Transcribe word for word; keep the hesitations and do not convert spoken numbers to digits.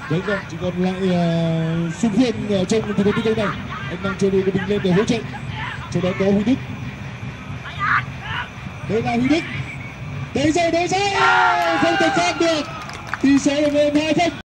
Đấy rồi, chỉ còn lại uh, Xuân Phương uh, trong tình huống tấn công này. Anh đang chờ đội của mình lên để hỗ trợ. Trong đó có Huy Đức. Đây là Huy Đức. Đấy rồi, đấy rồi, không thể phạt được. Tỷ số là về hai không.